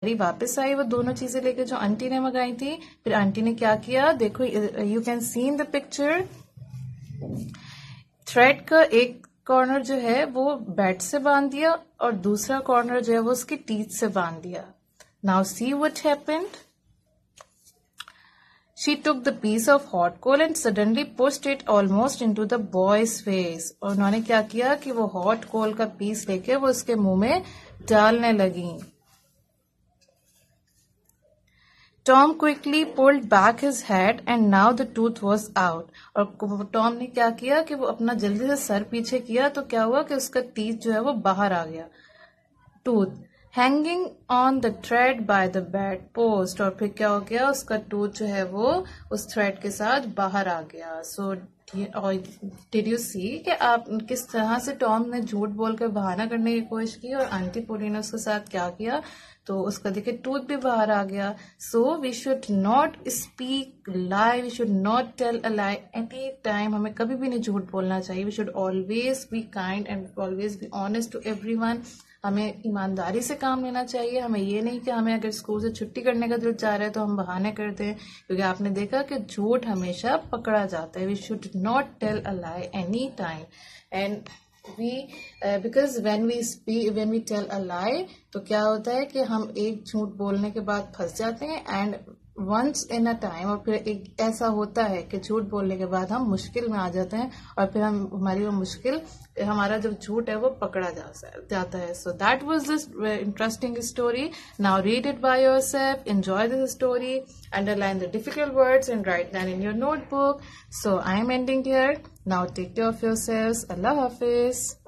वापस आई वो दोनों चीजें लेके जो आंटी ने मंगाई थी। फिर आंटी ने क्या किया, देखो you can see in the picture, thread का एक कॉर्नर जो है वो बेड से बांध दिया और दूसरा कॉर्नर जो है वो उसकी टीथ से बांध दिया। Now see what happened, she took the piece of hot coal and suddenly pushed it almost into the boy's face. और उन्होंने क्या किया कि वो हॉट कोल का पीस लेके वो उसके मुंह में डालने लगी। Tom quickly pulled back his head and now the tooth was out. और टॉम ने क्या किया कि वो अपना जल्दी से सर पीछे किया तो क्या हुआ कि उसका टीथ जो है वो बाहर आ गया। Tooth hanging on the thread by the bed post, और फिर क्या हो गया, उसका टूथ जो है वो उस थ्रेड के साथ बाहर आ गया। सो डिड यू सी कि आप किस तरह से टॉम ने झूठ बोलकर बहाना करने की कोशिश की और आंटी पोली ने उसके साथ क्या किया, तो उसका देखिए टूथ भी बाहर आ गया। So we should not speak lie, we should not tell a lie any time. हमें कभी भी नहीं झूठ बोलना चाहिए। We should always be kind and always be honest to everyone. हमें ईमानदारी से काम लेना चाहिए। हमें ये नहीं कि हमें अगर स्कूल से छुट्टी करने का दिल चाह रहा है तो हम बहाने करते हैं, क्योंकि आपने देखा कि झूठ हमेशा पकड़ा जाता है। We should not tell a lie any time and we because when we tell a lie तो क्या होता है कि हम एक झूठ बोलने के बाद फंस जाते हैं and once in a time, और फिर एक ऐसा होता है कि झूठ बोलने के बाद हम मुश्किल में आ जाते हैं और फिर हमारी वो मुश्किल, हमारा जो झूठ है वो पकड़ा जाता है। So that was this interesting story. Now read it by yourself, enjoy this story, underline the difficult words and write them in your notebook. So I am ending here. Now take care of yourselves. अल्लाह हाफिज।